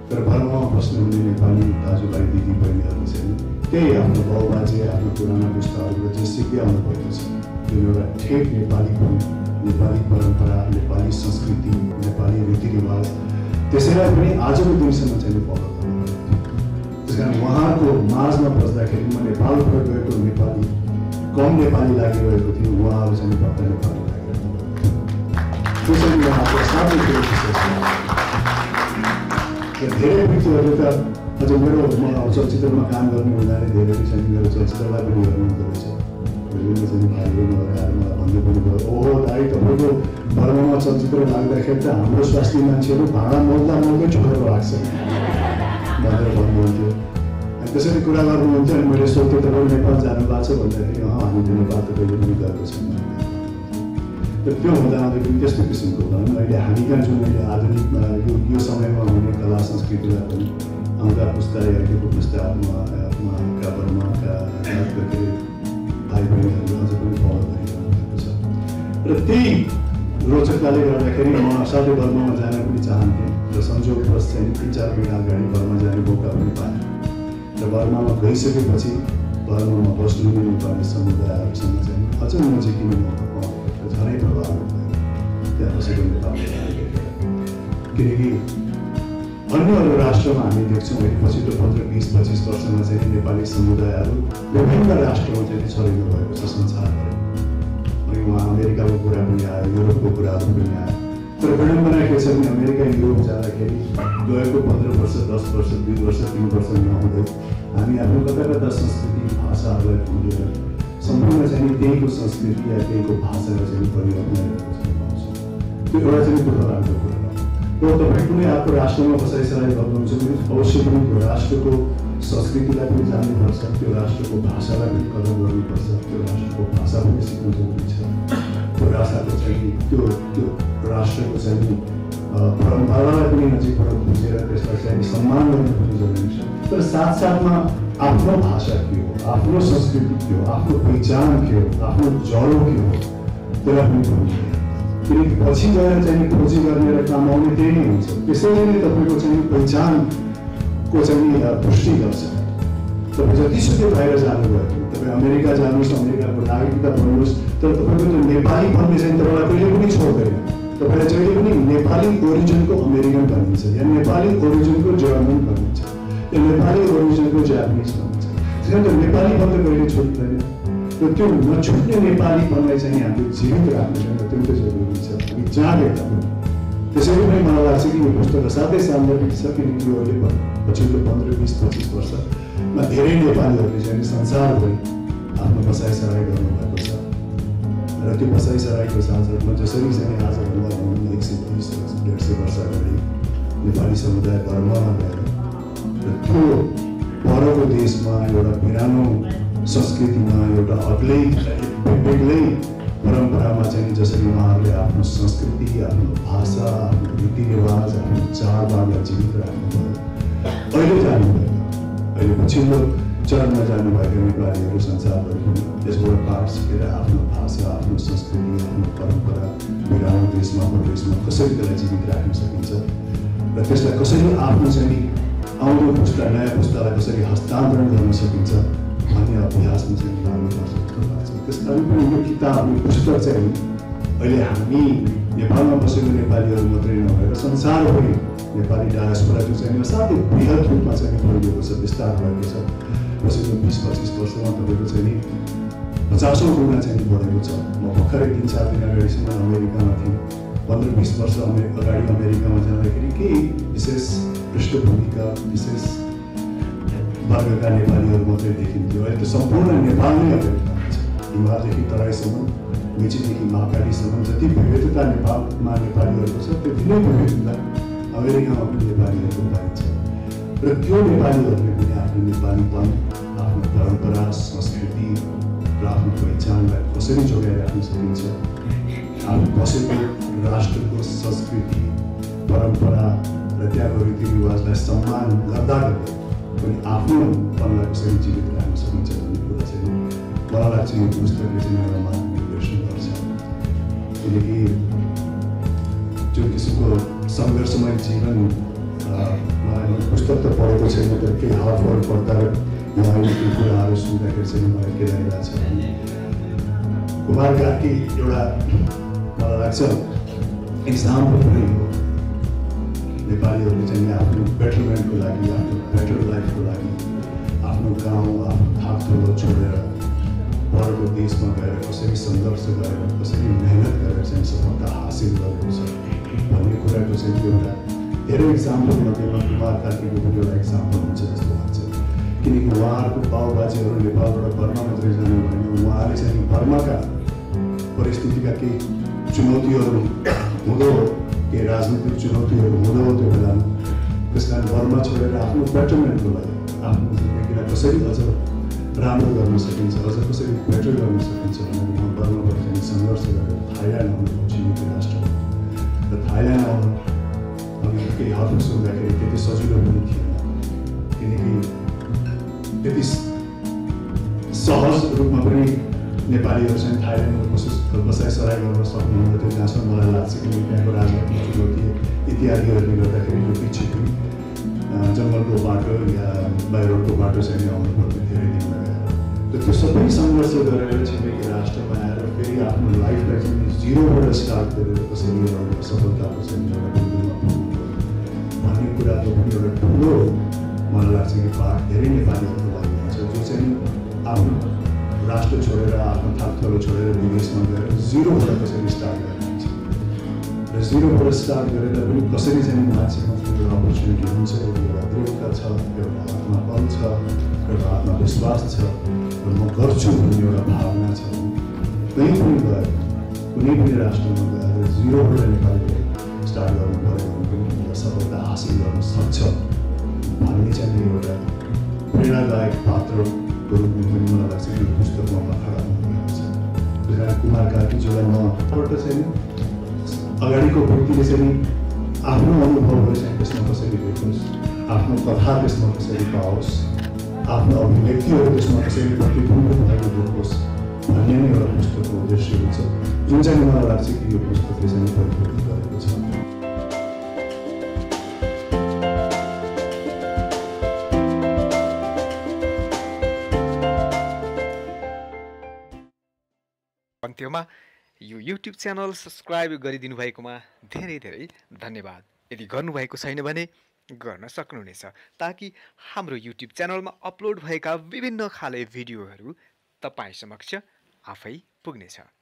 तर बर्मामा बस्नुहुने नेपाली दाजुभाइ दिदीबहिनीहरू चाहिँ त्यही आफ्नो बाउबाजे आफ्नो पुराना पुस्ताहरूबाट जे सिक्दै आउनु भएको छ जुन एउटा ठेट नेपालीपन, नेपाली परम्परा, नेपाली संस्कृति, नेपाली रीतिरिवाज त्यसैलाई पनि आजको दिनसम्म चाहिँ फलो गर्नु। त्यस कारण उहाँहरूको माझमा बस्दाखेरि म नेपालबाट गएको नेपाली कम नेपाली लागिरहेको थियो, उहाँहरू चाहिँ पक्का नेपाली लागिरहेको थियो। त्यसरी उहाँको साथै धेरै व्यक्तिहरूले त अझ मेरो म चलचित्रमा काम गर्ने हुँदाखेरि धेरै चाहिँ मेरो चलचित्रलाई पनि हेर्नुहुँदो रहेछ। मैले चाहिँ भाइले लगाएर मलाई भन्दै पनि भयो, ओहो दाइ तपाईँको बर्मामा चलचित्र लाग्दाखेरि त हाम्रो स्वास्थ्य मान्छेहरू भाँडा मोल्दा मोल्दै छोडेर लाग्छ भनेर भन्नुहुन्थ्यो। अनि त्यसरी कुरा गर्नुहुन्थ्यो। अनि मैले सोध्थेँ तपाईँ नेपाल जानु भएको छ भन्दाखेरि हामीले नेपाल त कहिले पनि गएको छैन। तर त्यो हुँदा हुँदै पनि त्यस्तो किसिमको भनौँ अहिले हामी कहाँ जुन अहिले आधुनिक यो समयमा हुने कला संस्कृतिलाई पनि आउँदा पुस्ता हेरेको पुस्ताहरूमा उहाँका बर्माका भाइ बहिनीहरू अझ पनि फलो गरिरहनु भएको छ। र त्यही रोचकताले गर्दाखेरि म साथै बर्मामा जान पनि चाहन्थेँ र संयोगवश चाहिँ 3-4 महिना अगाडि बर्मा जाने मौका पनि पाएँ। र बर्मामा गइसकेपछि बर्मामा बस्नुहुने नेपाली समुदायहरूसँग चाहिँ अझ नजिकिने मौका पाउँ झनै प्रभावित भयो त्यहाँ बसेको नेपाली। किनकि अन्य अरू राष्ट्रमा हामी देख्छौँ अहिले पछिल्लो 15-20-25 वर्षमा चाहिँ नेपाली समुदायहरू विभिन्न राष्ट्रमा चाहिँ छरिनु भएको छ संसारभरि। अनि उहाँ अमेरिकाको कुरा पनि आयो, युरोपको कुराहरू पनि आयो। तर विडम्बना के छ भने अमेरिका युरोप जाँदाखेरि गएको 15 वर्ष 10 वर्ष 2 वर्ष 3 वर्ष नहुँदै हामी आफ्नो कता कता संस्कृति भाषाहरूलाई भुलेर सम्पूर्ण चाहिँ त्यहीको संस्कृति या त्यहीको भाषालाई चाहिँ परिवर्तन पाउँछौँ। त्यो एउटा चाहिँ दुःखलाग्दो कुरा हो। र तपाईँ कुनै आफ्नो राष्ट्रमा बसाइसराई गर्नुहुन्छ भने अवश्य पनि त्यो राष्ट्रको संस्कृतिलाई पनि जान्नुपर्छ, त्यो राष्ट्रको भाषालाई पनि कदर गर्नुपर्छ, त्यो राष्ट्रको भाषा पनि सिक्नु जरुरी छ। त्यो राष्ट्रको चाहिँ त्यो राष्ट्रको चाहिँ परम्परालाई पनि नजिकबाट बुझेर त्यसलाई चाहिँ सम्मान गर्नु पनि जरुरी छ। तर साथसाथमा आफ्नो भाषा के हो, आफ्नो संस्कृति के हो, आफ्नो पहिचान के हो, आफ्नो जडो के हो त्यसलाई पनि बुझ्नु। किनकि पछि गएर चाहिँ खोजी गर्ने र काम आउने त्यही नै हुन्छ। त्यसैले नै तपाईँको चाहिँ पहिचानको चाहिँ पुष्टि गर्छ। तपाईँ जतिसुकै बाहिर जानुभयो, तपाईँ अमेरिका जानुहोस्, अमेरिकाको नागरिकता बन्नुहोस्, तर तपाईँको त्यो नेपाली भन्ने चाहिँ तपाईँलाई कहिले पनि छोड्दैन। तपाईँलाई जहिले पनि नेपाली ओरिजिनको अमेरिकन भनिन्छ, या नेपाली ओरिजिनको जर्मन भनिन्छ, या नेपाली ओरिजिनको जापानिज भनिन्छ। त्यसैले त्यो नेपाली भन्दा कहिले छुट्दैन। र त्यो नछुट्ने नेपालीपनलाई चाहिँ हामीले जीवित राख्नु चाहिँ अत्यन्तै जरुरी छ। हामी जाँदै जाँदै त्यसैले पनि मलाई लाग्छ कि यो पुस्तक साथै सान्दर्भिक छ। किनकि यो अहिले पछिल्लो 15-20-25 वर्षमा धेरै नेपालीहरूले चाहिँ संसारभरि आफ्नो बसाइसराई गर्नुभएको छ। र त्यो बसाइसराईको साथसाथमा जसरी चाहिँ आजभन्दा 120-150 वर्ष अगाडि नेपाली समुदाय बर्मामा गएर र त्यो परको देशमा एउटा पुरानो संस्कृतिमा एउटा बेग्लै परम्परामा चाहिँ जसरी उहाँहरूले आफ्नो संस्कृति, आफ्नो भाषा, आफ्नो रीतिरिवाज, आफ्नो चाडबाडलाई जीवित राख्नुभयो। अहिले जानुभयो, अहिले पछिल्लो चरणमा जानुभएका नेपालीहरू संसारभरि पनि यसबाट पाठ सिकेर आफ्नो भाषा, आफ्नो संस्कृति, आफ्नो परम्परा पुरानो देशमा प्रदेशमा कसरी त्यसलाई जीवित राख्न सकिन्छ र त्यसलाई कसरी आफ्नो चाहिँ आउँदो पुस्ता नयाँ पुस्तालाई कसरी हस्तान्तरण गर्न सकिन्छ भन्ने अभ्यासमा चाहिँ लाग्नुपर्छ जस्तो लाग्छ। त्यस कारण पनि यो किताब, यो पुस्तक चाहिँ अहिले हामी नेपालमा बसेको नेपालीहरू मात्रै नभएर संसारभरि नेपाली डायस्पोरा जो चाहिँ साथै बृहत रूपमा चाहिँ फैलिएको छ, विस्तार भएको छ। पछिल्लो 20-25 वर्षमा तपाईँको चाहिँ 50औं गुणा चाहिँ बढेको छ। म भर्खरै 3-4 दिन अगाडिसम्म अमेरिकामा थिएँ। 15-20 वर्ष अगाडि अमेरिकामा जाँदाखेरि केही विशेष पृष्ठभूमिका, विशेष वर्गका नेपालीहरू मात्रै देखिन्थ्यो। अहिले त सम्पूर्ण नेपाल नै अमेरिकामा छ। हिमालदेखि तराईसम्म, मेचीदेखि महाकालीसम्म जति विविधता नेपालमा नेपालीहरूको छ त्यो दिनै विविधता अमेरिकामा पनि नेपालीहरूको पाइन्छ। र त्यो नेपालीहरूले पनि आफ्नो नेपालीपन, आफ्नो परम्परा, संस्कृति र आफ्नो पहिचानलाई कसरी जोगाइराख्न सकिन्छ, हामी बसेको राष्ट्रको संस्कृति, परम्परा र त्यहाँको रीतिरिवाजलाई सम्मान गर्दा गर्दै पनि आफ्नोपनलाई कसरी जीवित राख्न सकिन्छ भन्ने कुरा चाहिँ मलाई लाग्छ यो पुस्तकले चाहिँ एउटा मार्गदर्शन गर्छ। किनकि जुन किसिमको सङ्घर्षमय जीवन मलाई पुस्तक त पढेको छैन तर केही हरफहरू पढ्दा यहाँ अहिलेको कुराहरू सुन्दाखेरि चाहिँ मलाई के लागिरहेको छ भने कुमार कार्की एउटा मलाई लाग्छ इक्जाम्पल पनि हो नेपालीहरूले चाहिँ आफ्नो बेटरमेन्टको लागि आफ्नो बेटर लाइफको लागि आफ्नो गाउँ आफ्नो थाकथलो छोडेर परको देशमा गएर कसरी सङ्घर्ष गरेर कसरी मेहनत गरेर चाहिँ सफलता हासिल गरेको छ भन्ने कुराको चाहिँ एउटा धेरै इक्जाम्पल मध्येमा कुमार कार्कीको पनि एउटा इक्जाम्पल हुन्छ जस्तो लाग्छ किनकि उहाँहरूको बाउबाजेहरू नेपालबाट बर्मा मात्रै जानु भएन उहाँले चाहिँ बर्माका परिस्थितिका केही चुनौतीहरू हुँदो केही राजनीतिक चुनौतीहरू हुँदो त्यो बेलामा त्यस कारण बर्मा छोडेर आफ्नो बेटरमेन्टको लागि आफ्नो जिन्दगीलाई कसरी अझ राम्रो गर्न सकिन्छ अझ कसरी बेटर गर्न सकिन्छ भनेर उहाँ बर्माबाट चाहिँ सङ्घर्ष गरेर थाइल्यान्ड आउनु छिमेकी राष्ट्र र थाइल्यान्ड आउनु अनि केही हदमा सुन्दाखेरि त्यति सजिलो पनि थिएन किनकि त्यति सहज रूपमा पनि नेपालीहरू चाहिँ थाइल्यान्डमा बसाइसराई गर्न सक्नुहुन्थ्यो जहाँसम्म मलाई लाग्छ कि त्यहाँको राजनीतिक चुनौती इत्यादिहरूले गर्दाखेरि यो पछि पनि जङ्गलको बाटो या बाहिरको बाटो चाहिँ आउनु पर्थ्यो धेरै दिन लगाएर र त्यो सबै सङ्घर्ष गरेर छिमेकी राष्ट्रमा आएर फेरि आफ्नो लाइफलाई चाहिँ जिरोबाट स्टार्ट गरेर कसरी एउटा सफलताको चाहिँ एउटा बिन्दुमा पुग्नु भन्ने कुराको पनि एउटा ठुलो मलाई लाग्छ कि पाठ धेरै नेपालीहरूको लागि हुन्छ जो चाहिँ आफ्नो राष्ट्र छोडेर आफ्नो थाकथलो छोडेर विदेशमा गएर जिरोबाट कसरी स्टार्ट गर्नुहुन्छ र जिरोबाट स्टार्ट गरेर पनि कसरी चाहिँ मान्छेमा एउटा अपर्च्युनिटी हुन्छ एउटा दृढता छ एउटा आत्मबल छ एउटा आत्मविश्वास छ र म गर्छु भन्ने एउटा भावना छ कहीँ पनि गएर कुनै पनि राष्ट्रमा गएर जिरोबाट नेपालीले स्टार्ट गर्नु पऱ्यो भने पनि एउटा सफलता हासिल गर्न सक्छ भन्ने चाहिँ एउटा प्रेरणादायक पात्रको रूपमा पनि मलाई लाग्छ यो पुस्तकमा खडा हुनुहुन्छ त्यस कारण कुमार कार्कीज्यूलाई मबाट चाहिँ अगाडिको व्यक्तिले चाहिँ आफ्नो अनुभवहरू चाहिँ त्यसमा कसरी लेखोस् आफ्नो कथा त्यसमा कसरी पाओस् आफ्नो अभिव्यक्तिहरू त्यसमा कसरी प्रतिबिम्बित भएको देखोस् भन्ने नै एउटा पुस्तकको उद्देश्य हुन्छ जुन चाहिँ मलाई लाग्छ कि यो पुस्तकले चाहिँ परिपूर्ति गरेको छ अन्त्यमा यो युट्युब च्यानल सब्सक्राइब गरिदिनु भएकोमा धेरै धेरै धन्यवाद यदि गर्नुभएको छैन भने गर्न सक्नुहुनेछ ताकि हाम्रो युट्युब च्यानलमा अपलोड भएका विभिन्न खाले भिडियोहरू तपाईँ समक्ष आफै पुग्नेछ।